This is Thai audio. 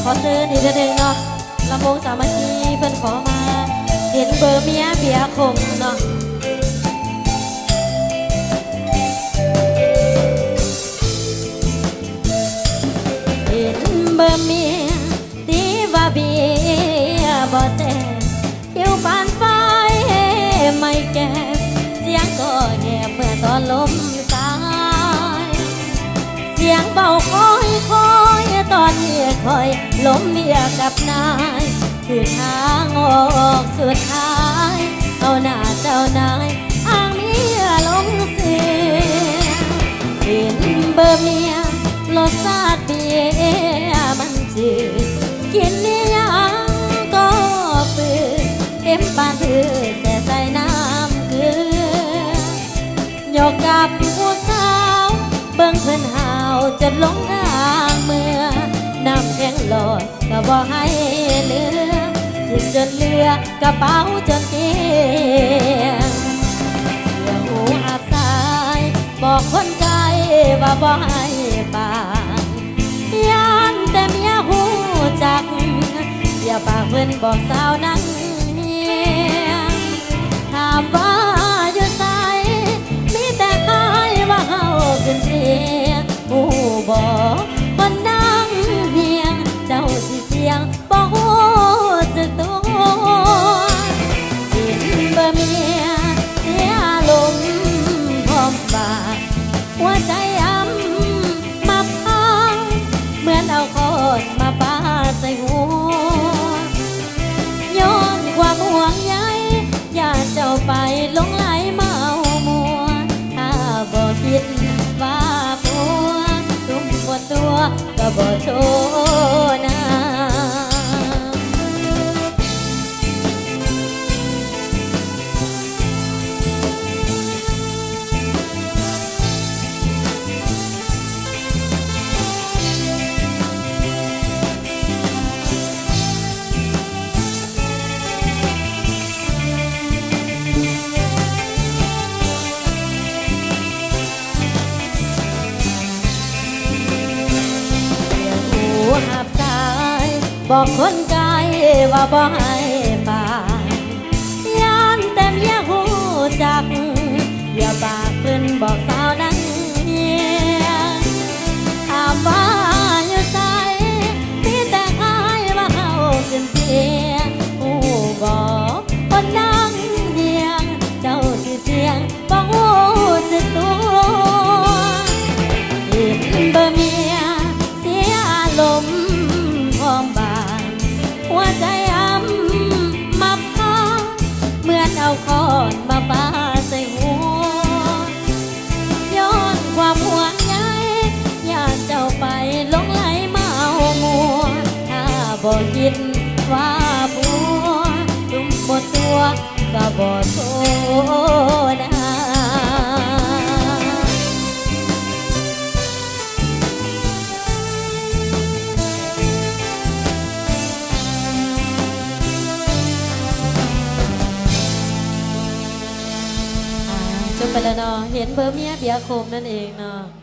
อเชิญอีกหนึ่งเนาะลำวงสามัคคีเพิ่นขอมาเห็นเบอร์เมียเบียร์คงเนาะเห็นเบอร์เมียตีว่าเบียร์บ่แซ่ผิวปานไฟไม่แก่เสียงก็แหบเมื่อตอนลมสายเสียงเบาคอยคอยตอนเมียคอยล้มเมียกับนายคือทางออกสุดท้ายเอาหน้าเจ้านายอ้างเมียลงเสียเห็นเบอร์เมียรสชาติเบียร์มันจืดกินนี่ยังก็ฝืนเต็มปานถือแต่ใส่น้ำเกลือยกกับผู้สาวเบิ่งเพิ่นหาวจนลงทางเมื่อน้ำแข็งหลอดก็บ่ให้เหลือกินจนเหลือกระเป๋าจนเกลี้ยงเดี๋ยวหูหับสายบอกคนไกลว่าบ่ให้ปากย้านแต่เมียหูจักอย่าปากเพิ่นบอกสาวนั่งเฮียงถามว่าอยู่ไสมีแต่คายว่าเฮาขึ้นเสียงหูบอกคนนั่งเฮียงเจ้าสิเสียงบอกหูสึกตัวกินเบอร์เมียเสียลมพร้อมบาดหัวใจอ้ำมาพังเหมือนเอาคอนมาปาใส่หัวย้อนความห่วงใยอย่าเจ้าไปหลงไหลเมามัวถ้าบ่คิดว่าผัวตุ้มปวดตัวก็บ่โชว์นะหับสายบอกคนไกลว่าบ่ให้ปากย้านแต่เมียหูจักอย่าปากเพิ่นบอกสาวนั่งเฮียงถามว่าอยู่ไสมีแต่คายว่าเฮาขึ้นเสียงหูบอกคนนั่งเฮียงเจ้าสิเสียงบอกหูสึกตัวเห็นเบอร์เมียเสียลมพร้อมบานหัวใจอ้ำมาพังเหมือนเอาคอนมาปาใส่หัวย้อนความห่วงใยอย่าเจ้าไปหลงไหลเมามัวถ้าบ่คิดว่าผัวตุ้มปวดตัวก็บ่โทษนะจบไปแล้วเนาะเห็นเบอร์เมียเบียร์โคมนั่นเองเนาะ